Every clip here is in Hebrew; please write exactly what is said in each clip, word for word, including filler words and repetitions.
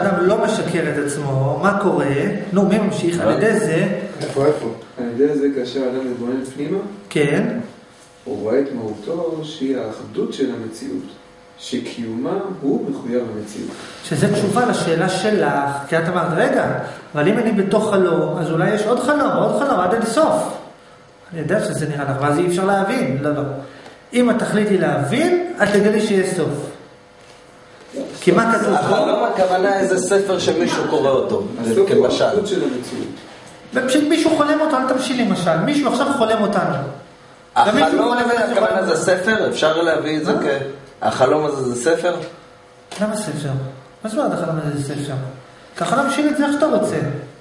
אדם לא משקר את עצמו, מה קורה? נו, מי ממשיך? על ידי זה... איפה, איפה? על ידי זה כאשר אדם מתבונן פנימה? כן. הוא רואה את מהותו שהיא האחדות של המציאות. שקיומה הוא מחויב המציאות. שזה תשובה לשאלה שלך, כי את אמרת, רגע, אבל אם אני בתוך חלום, אז אולי יש עוד חלום, עוד חלום, עד אינסוף. אני יודע שזה נראה לך, ואז אי אפשר להבין. לא, לא. אם את תחליטי להבין, את תגלי שיש סוף. כי מה כתוב? החלום הכוונה איזה ספר שמישהו קורא אותו, כמשל. האחדות של המציאות. מישהו חולם אותו, אל תמשיל למשל. מישהו עכשיו חולם אותנו. החלום הכוונה זה ספר? אפשר להביא את זה כ... החלום הזה זה ספר? למה ספר? מה זאת אומרת החלום הזה זה ספר? ככה להמשיל את זה איך שאתה רוצה.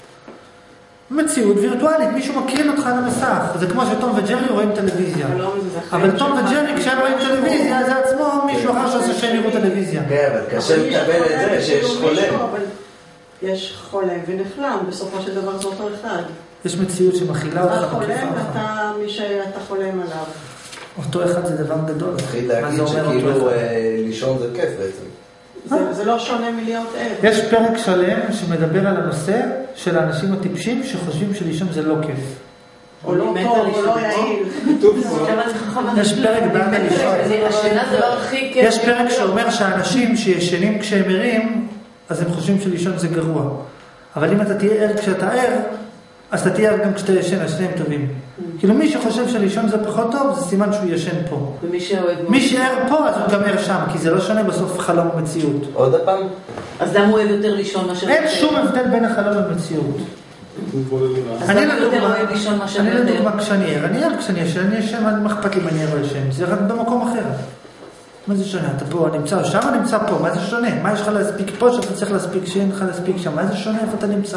מציאות וירטואלית, מישהו מקרין אותך על המסך. זה כמו שטום וג'רי רואים טלוויזיה. אבל טום וג'רי כשהם רואים טלוויזיה, זה עצמו מישהו אחר שעושה שהם יראו טלוויזיה. כן, אבל קשה לקבל את זה שיש חולם. יש חולם ונחלם, בסופו של דבר זה אותו אחד. יש מציאות שמכילה אותך. אתה חולם, אתה מי שאתה חולם עליו. אותו אחד זה דבר גדול. התחיל להגיד שכאילו לישון זה כיף בעצם. זה לא שונה מלהיות עד. יש פרק שלם שמדבר על הנושא של האנשים הטיפשים שחושבים שלישון זה לא כיף. או לא טוב, או לא יעיל. יש פרק בעד הלישון. השינה זה לא הכי כיף. יש פרק שאומר שהאנשים שישנים כשהם ערים, אז הם חושבים שלישון זה גרוע. אבל אם אתה תהיה ער כשאתה ער, אז אתה תהיה גם כשאתה ישן, השניים טובים. כאילו מי שחושב שלישון זה פחות טוב, זה סימן שהוא ישן פה. מי שער פה, אז הוא גם ער שם, כי זה לא שונה בסוף חלום ומציאות. עוד הפעם? אז למה הוא אוהב יותר לישון מאשר... אין שום הבדל בין החלום למציאות. אני לדוגמה כשאני ער, אני ער כשאני ישן, אני ישן, מה אכפת לי אם אני ער או ישן? זה רק במקום אחר. מה זה שונה? אתה פה נמצא, שם נמצא פה, מה זה שונה? מה יש לך להספיק פה שאתה צריך להספיק, שאין לך להספיק שם? מה זה שונה איפה אתה נמצא?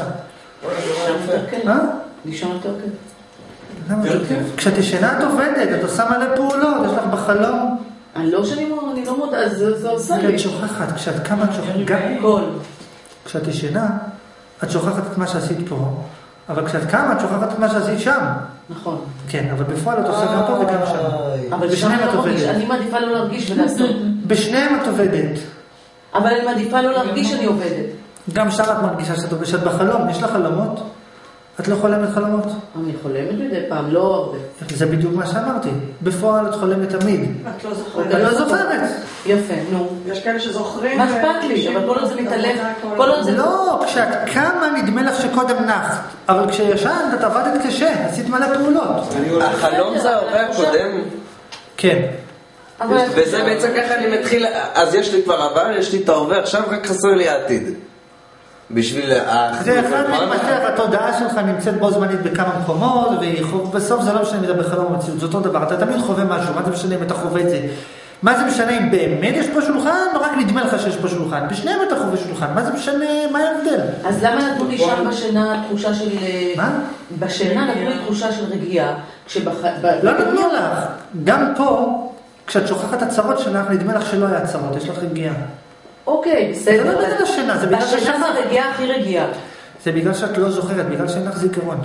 מה? לישון יותר כיף. למה יותר כיף? כשאת ישנה את עובדת, את עושה מלא פעולות, יש לך בחלום. אני לא שאני מודה, אני לא מודה, זה עושה לי. כשאת שוכחת, כשאת כמה את שוכחת, גם כשאת ישנה, את שוכחת את מה שעשית פה, אבל כשאת קמה, את שוכחת את מה שעשית שם. נכון. כן, אבל בפועל את עושה גם פה וגם שם. אבל בשניהם את עובדת. אני מעדיפה לא להרגיש ולעשות. בשניהם את עובדת. אבל אני מעדיפה לא להרגיש שאני עובדת. גם שם את מרגישה שאת עובדת, שאת בחלום, יש לך חלומות? את לא חולמת חלומות? אני חולמת מדי פעם, לא הרבה. זה בדיוק מה שאמרתי. בפועל את חולמת תמיד. את לא זוכרת. את לא זוכרת. יפה, נו. יש כאלה שזוכרים. מה אכפת לי? אבל כל עוד זה מתעלם. כל עוד זה... לא, כשאת קמה נדמה לך שקודם נחת. אבל כשישנת את עבדת קשה, עשית מלא פעולות. החלום זה ההווה הקודם? כן. וזה בעצם ככה אני מתחיל... אז יש לי כבר עבר, יש לי את ההווה, עכשיו רק חסר לי העתיד. בשביל... זה אחד מתמשך, התודעה שלך נמצאת בו זמנית בכמה מקומות, ובסוף זה לא משנה אם זה בחלום המציאות, זה אותו דבר, אתה תמיד חווה משהו, מה זה משנה אם אתה חווה את זה? מה זה משנה אם באמת יש פה שולחן, או רק נדמה לך שיש פה שולחן? בשניהם אתה חווה שולחן, מה זה משנה, מה ההבדל? אז למה נתנו לי שם בשינה תחושה של... מה? בשינה נתנו לי תחושה של רגיעה, לא נתנו לך, גם פה, כשאת שוכחת הצרות שלך, נדמה לך שלא היה הצרות, יש לך רגיעה. אוקיי, בסדר. זה לא בגלל השינה, זה בגלל השינה ששכחת. זה רגיעה הכי רגיעה. זה בגלל שאת לא זוכרת, בגלל שאין לך זיכרון.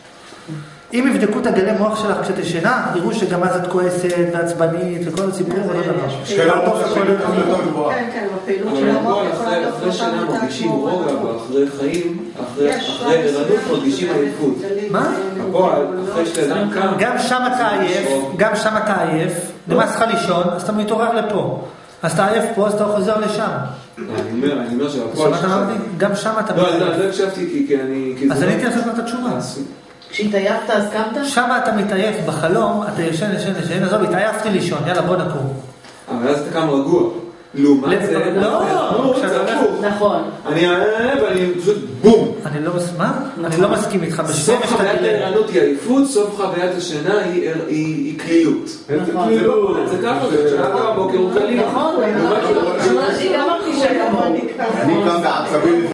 אם יבדקו את הגלי מוח שלך כשאת ישנה, יראו שגם אז את כועסת ועצבנית וכל הציבורים ולא דבר. שכאלה מוח שכאלה יותר גבוהה. כן, כן, בפעילות של המוח יכולה להיות אחרי שנה מרגישים רוגע, ואחרי חיים, אחרי ערנות מרגישים עייפות. מה? הפועל, אחרי שאדם קם... גם שם אתה עייף, גם שם אתה עייף, נמאס לך לישון, אז אתה מתעורר לפה. אז אתה עייף פה, אז אתה חוזר לשם. אני אומר, אני אומר שהפועל... גם שם אתה... לא, לא הקשבתי כי אני... אז אני הייתי לעשות את התשובה. כשהתעייפת אז קמת? שם אתה מתעייף, בחלום, אתה ישן, ישן, ישן, עזוב, התעייפתי לישון, יאללה בוא נקום. אבל אז אתה קם רגוע. לעומת זה... לא, נכון. אני עייף ואני פשוט בום. אני לא מסכים, מה? אני לא מסכים איתך. סוף חוויית הערנות היא עייפות, סוף חוויית השינה היא כליות. נכון. זה ככה, זה כשאתה קם בוקר הוא כלי. נכון, אני גם מרגישה כמוני. אני קם בעצבים.